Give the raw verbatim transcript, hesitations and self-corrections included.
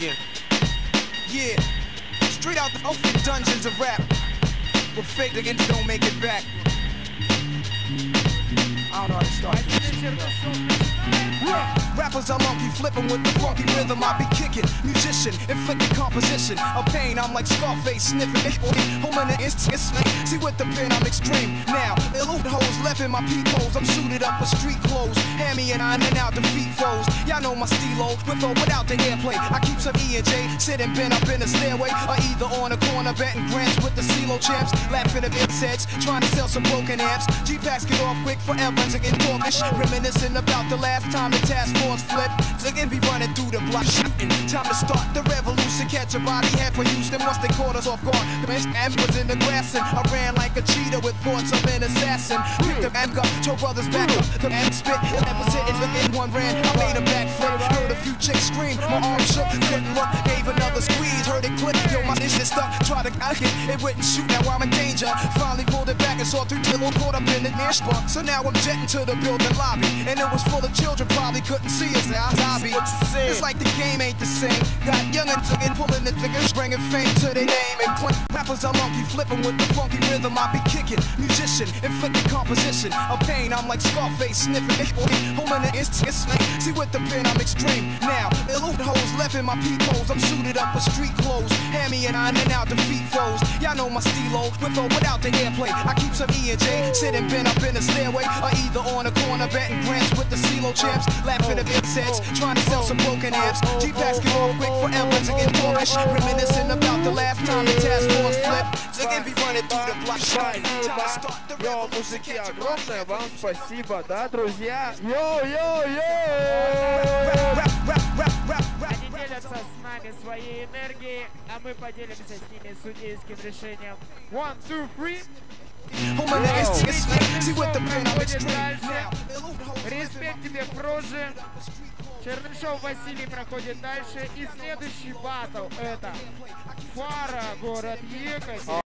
again. Yeah, straight out the open dungeons of rap. But fake against don't make it back. I don't know how to start. Rappers are monkey flipping with the funky rhythm I be kicking. Musician, inflicting composition of pain. I'm like Scarface sniffing. Holding the instant. See with the pen I'm extreme. Now, illude hoes left in my peepholes. I'm suited up with street clothes. Hammy and I in and out defeat foes. Y'all know my stilo, with or without the airplay. I keep some E and J, sitting bent up in the stairway, or either on a corner betting grants with the CeeLo champs. Laughing at big sets, trying to sell some broken amps. G-Packs get off quick forever to get talkish. Reminiscing about the last time the task force flipped. Again be running through the block shooting. Time to start the revolution. Catch a body head for Houston once they caught us off guard. The man was in the grass and I ran like a cheetah with thoughts of an assassin. Picked the amp up, told brothers back up. The amp spit, the amp was hitting, the in one ran. I made a backflip, heard a few chicks scream. My arm shook, couldn't look, gave another squeeze. Heard it click, yo my shit stuck. Tried to cut it, it wouldn't shoot, now I'm in danger. Finally pulled it back and saw through till caught up in the near spot. So now I'm jetting to the building lobby, and it was full of children, probably couldn't see us. Now I be. It's like the game ain't the same. Got young and took it, pulling the triggers, bringing fame to their name. And claim rappers are monkey flipping with the funky rhythm I be kicking. Musician, inflicting composition of pain. I'm like Scarface sniffing. Holding the instant. See with the pen I'm extreme. Now, illude hoes left in my peepholes. I'm suited up with street clothes. Hammy and I in and out defeat foes. Y'all know my stilo, with or without the airplay. I keep some E and J, sitting bent up in the stairway, or either on a corner betting grants with the CeeLo champs. Laughing at big sets, trying to sell some broken amps. G-Packs get off quick forever to get talkish. Reminiscing about the last time the task force flipped. Again be running through the block. Time to start the Йо, мужики, огромное вам спасибо, да, друзья? Йо-йо-йо! Они делятся с нами своей энергией, а мы поделимся с ними судейским решением. One, two, three. Респект тебе, Прожи. Чернышов Василий проходит дальше. И следующий баттл — это Фара, город Екатеринбург.